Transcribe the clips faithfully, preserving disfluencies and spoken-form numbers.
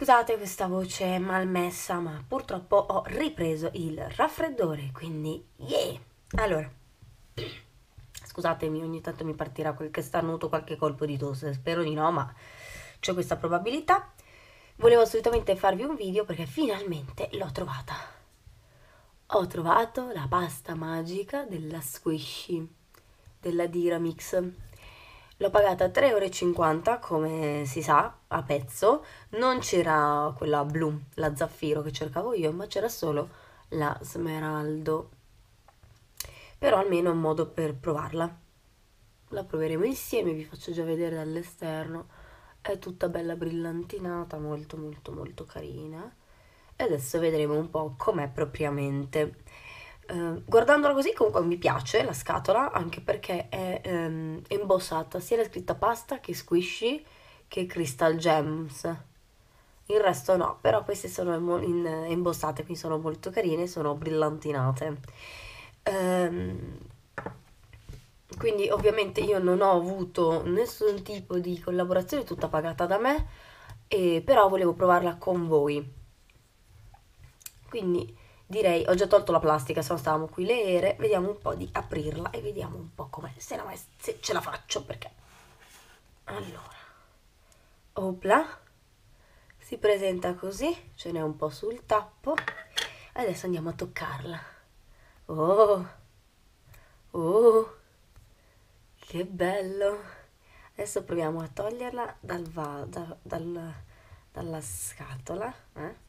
Scusate questa voce malmessa, ma purtroppo ho ripreso il raffreddore, quindi yeah! Allora, scusatemi, ogni tanto mi partirà qualche starnuto, qualche colpo di tosse, spero di no, ma c'è questa probabilità. Volevo assolutamente farvi un video perché finalmente l'ho trovata. Ho trovato la pasta magica della Squishy, della Dyramix. L'ho pagata tre e cinquanta euro, come si sa, a pezzo. Non c'era quella blu, la zaffiro che cercavo io, ma c'era solo la smeraldo. Però almeno è un modo per provarla. La proveremo insieme, vi faccio già vedere dall'esterno. È tutta bella brillantinata, molto molto molto carina. E adesso vedremo un po' com'è propriamente. Uh, guardandola così comunque mi piace la scatola, anche perché è um, embossata sia la scritta pasta che Squishy che Crystal Gems. Il resto no, però queste sono in, in, embossate, quindi sono molto carine, sono brillantinate. Um, quindi ovviamente io non ho avuto nessun tipo di collaborazione, tutta pagata da me, e però volevo provarla con voi. Quindi direi, ho già tolto la plastica, se no stavamo qui le ere, vediamo un po' di aprirla e vediamo un po' com'è, se, la, se ce la faccio, perché... Allora, opla, si presenta così, ce n'è un po' sul tappo, adesso andiamo a toccarla. Oh, oh, che bello! Adesso proviamo a toglierla dal va, da, dal, dalla scatola, eh?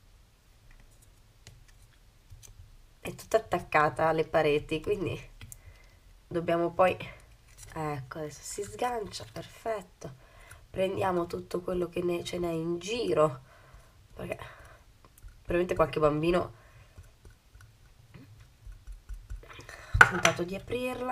È tutta attaccata alle pareti, quindi dobbiamo poi, ecco, adesso si sgancia, perfetto. Prendiamo tutto quello che ne, ce n'è in giro, perché probabilmente qualche bambino ha tentato di aprirla.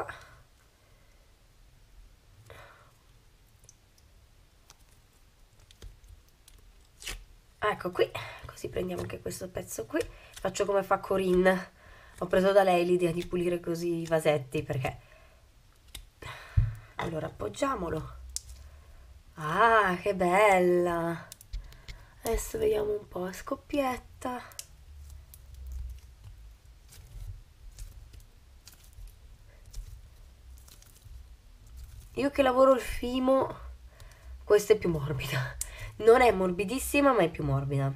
Ecco qui, così prendiamo anche questo pezzo qui. Faccio come fa Corinne. Ho preso da lei l'idea di pulire così i vasetti, perché... Allora, appoggiamolo. Ah, che bella! Adesso vediamo un po', scoppietta. Io che lavoro il fimo, questa è più morbida. Non è morbidissima, ma è più morbida.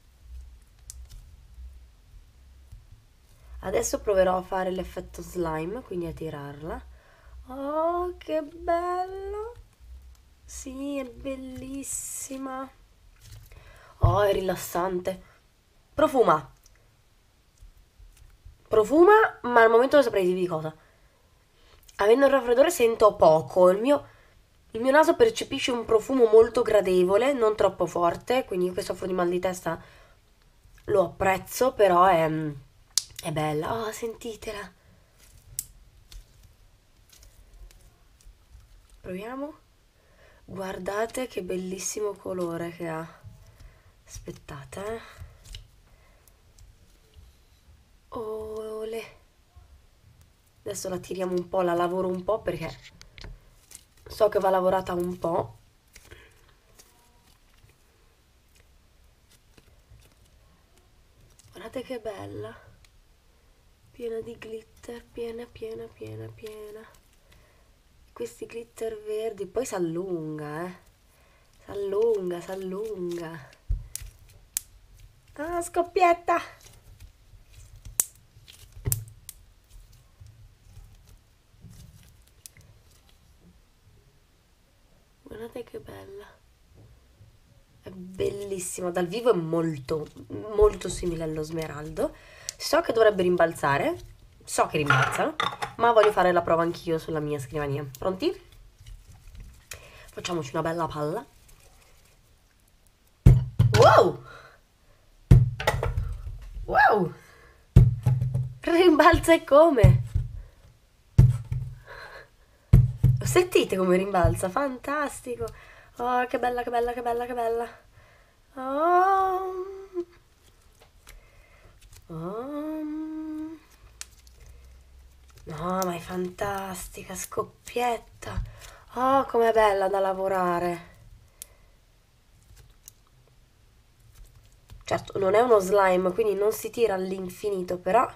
Adesso proverò a fare l'effetto slime, quindi a tirarla. Oh, che bello! Sì, è bellissima. Oh, è rilassante. Profuma. Profuma, ma al momento non saprei dirvi di cosa. Avendo il raffreddore sento poco. Il mio, il mio naso percepisce un profumo molto gradevole, non troppo forte, quindi io che soffro di mal di testa lo apprezzo, però è, è bella. Oh, sentitela. Proviamo. Guardate che bellissimo colore che ha. Aspettate, eh. Ole. Adesso la tiriamo un po', la lavoro un po' perché so che va lavorata un po'. Guardate che bella. Piena di glitter, piena, piena, piena, piena. Questi glitter verdi, poi si allunga, eh. Si allunga, si allunga. Ah, scoppietta! Guardate che bella. È bellissimo. Dal vivo è molto, molto simile allo smeraldo. So che dovrebbe rimbalzare. So che rimbalzano. Ma voglio fare la prova anch'io sulla mia scrivania. Pronti? Facciamoci una bella palla. Wow! Wow! Rimbalza e come? Lo sentite come rimbalza? Fantastico! Oh, che bella, che bella, che bella, che bella! Oh! Oh! No, ma è fantastica, scoppietta! Oh, com'è bella da lavorare! Certo, non è uno slime, quindi non si tira all'infinito, però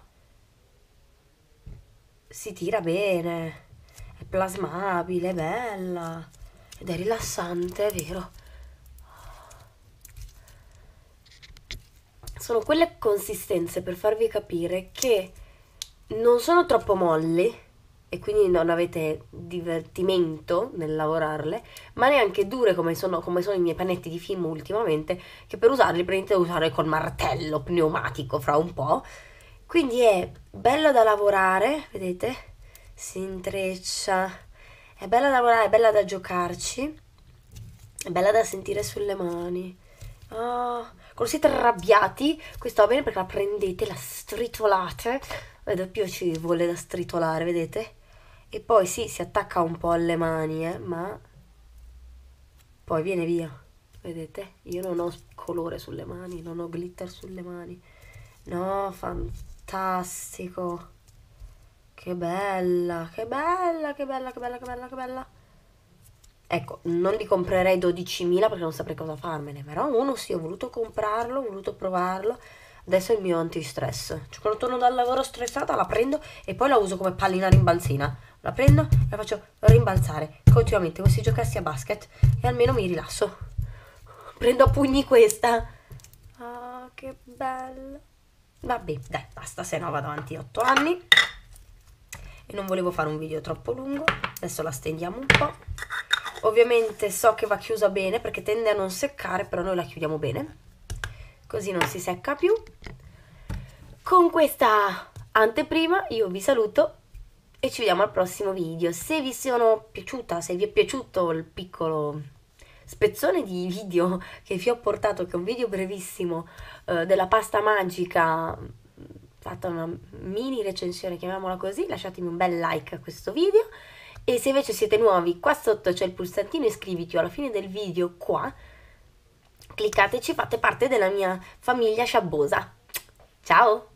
si tira bene, è plasmabile, è bella ed è rilassante, è vero. Sono quelle consistenze, per farvi capire, che non sono troppo molli e quindi non avete divertimento nel lavorarle, ma neanche dure come sono, come sono i miei pannetti di film ultimamente, che per usarli prendete a usare col martello pneumatico fra un po'. Quindi è bello da lavorare, vedete? Si intreccia, è bella da lavorare, è bella da giocarci, è bella da sentire sulle mani. Ah, quando siete arrabbiati, questo va bene perché la prendete, la stritolate, ed è piacevole da stritolare, vedete? E poi sì, si attacca un po' alle mani, eh, ma poi viene via, vedete? Io non ho colore sulle mani, non ho glitter sulle mani. No, fantastico. Che bella, che bella, che bella, che bella, che bella, che bella. Ecco, non li comprerei dodicimila perché non saprei cosa farmene, però uno sì, ho voluto comprarlo, ho voluto provarlo. Adesso è il mio antistress. Cioè, quando torno dal lavoro stressata la prendo e poi la uso come pallina rimbalzina. La prendo e la faccio rimbalzare continuamente come se giocassi a basket e almeno mi rilasso. Prendo a pugni questa. Ah, che bella. Vabbè, dai, basta, se no vado avanti otto anni. E non volevo fare un video troppo lungo. Adesso la stendiamo un po'. Ovviamente so che va chiusa bene perché tende a non seccare, però noi la chiudiamo bene, così non si secca più. Con questa anteprima io vi saluto e ci vediamo al prossimo video. Se vi sono piaciuta, se vi è piaciuto il piccolo spezzone di video che vi ho portato, che è un video brevissimo eh, della pasta magica, fatta una mini recensione, chiamiamola così, lasciatemi un bel like a questo video. E se invece siete nuovi, qua sotto c'è il pulsantino iscriviti, alla fine del video qua cliccateci, fate parte della mia famiglia sciabbosa. Ciao!